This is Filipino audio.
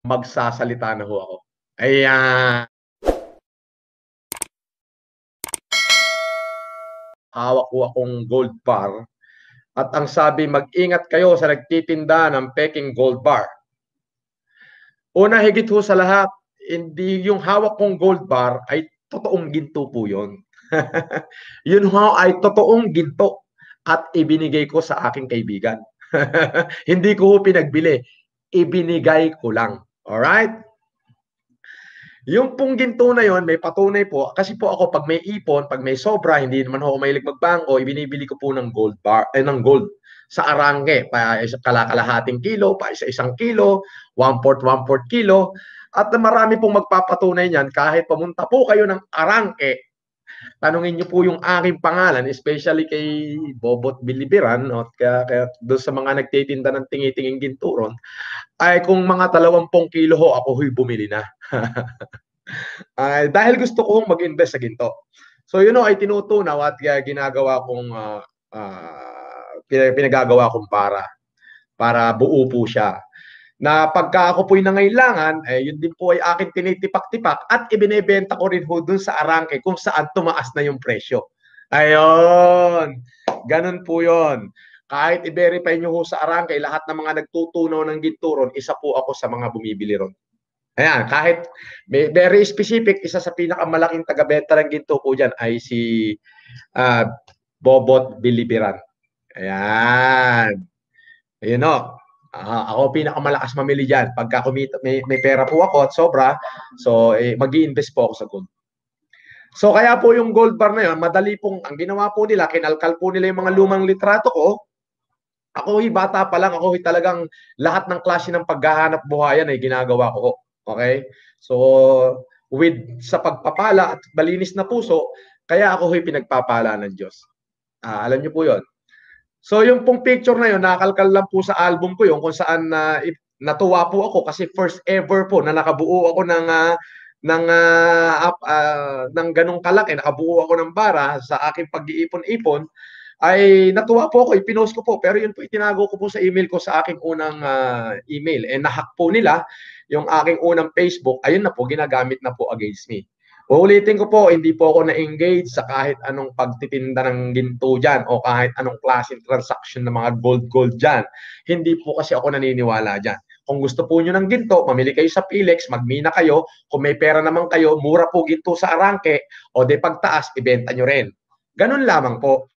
magsasalita na ho ako. Ayan. Hawak ko akong gold bar. At ang sabi, mag-ingat kayo sa nagtitinda ng peking gold bar. Una, higit ho sa lahat, hindi yung hawak kong gold bar ay totoong ginto po yun. Yun ho ay totoong ginto at ibinigay ko sa aking kaibigan. Hindi ko ho pinagbili. Ibinigay ko lang. Alright? Yung pong ginto na yon may patunay po. Kasi po ako, pag may ipon, pag may sobra, hindi naman ako mahilig magbangko, ibinibili ko po ng gold bar, ng gold sa arangke. Pa kalakalahating kilo, pa isa-isang kilo, 1/4 kilo. At marami pong magpapatunay niyan kahit pumunta po kayo ng arangke, tanungin niyo po yung aking pangalan, especially kay Bobot Bilibiran, no? Kaya doon sa mga nagtitinda ng tingi-tinging ginturon, ay kung mga 20 kilo ho, ako ho'y bumili na. Dahil gusto kong mag-invest sa ginto. So yun ay tinutunaw at ginagawa kong pinagagawa kong para buo po siya. Na pagka ako po'y nangailangan, yun din po ay akin tinitipak-tipak at ibinebenta ko rin ho dun sa arangke kung saan tumaas na yung presyo. Ayun, ganun po yun. Kahit i-verify nyo ho sa arangke, lahat ng mga nagtutunaw ng ginto ron, isa po ako sa mga bumibili ron. Ayan, kahit very specific, isa sa pinakamalaking taga-benta ng ginto po dyan ay si Bobot Bilibiran. Ayan. Ayun o. Ako pinakamalakas mamili dyan. Pagka kumita, may pera po ako at sobra, so mag-i-invest po ako sa gold. So kaya po yung gold bar na yun, madali pong, ang ginawa po nila, kinalkal po nila yung mga lumang litrato ko. Ako bata pa lang, ako talagang lahat ng klase ng paghahanap buhayan ay ginagawa ko. Okay? So with sa pagpapala at malinis na puso, kaya ako pinagpapala ng Diyos. Alam niyo po yun. So yung pong picture na yun, nakalkal lang po sa album ko yun kung saan natuwa po ako kasi first ever po na nakabuo ako ng ganong kalaki, nakabuo ako ng bara sa aking pag-iipon-ipon, ay natuwa po ako, ipinost ko po, pero yun po itinago ko po sa email ko sa aking unang email. Nahack po nila yung aking unang Facebook, ayun na po, ginagamit na po against me. Uulitin ko po, hindi po ako na-engage sa kahit anong pagtitinda ng ginto dyan o kahit anong klaseng transaction ng mga gold dyan. Hindi po kasi ako naniniwala dyan. Kung gusto po nyo ng ginto, mamili kayo sa Philex, magmina kayo. Kung may pera naman kayo, mura po ginto sa arangke o de pagtaas, ibenta nyo rin. Ganun lamang po.